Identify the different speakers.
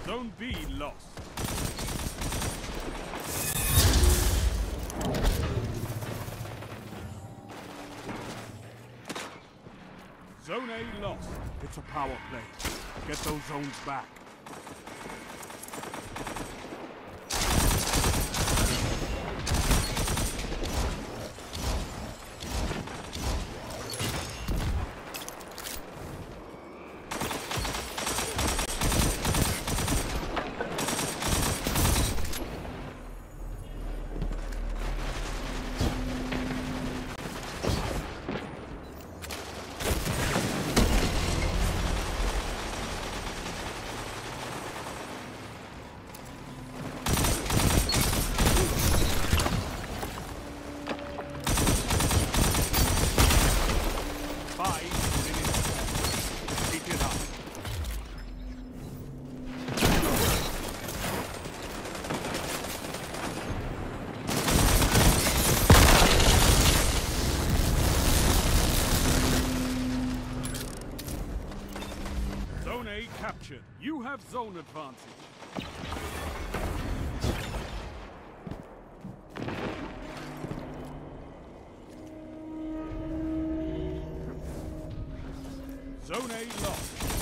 Speaker 1: Zone B lost. Zone A lost. It's a power play. Get those zones back. Zone A captured. You have zone advantage. Zone A lost.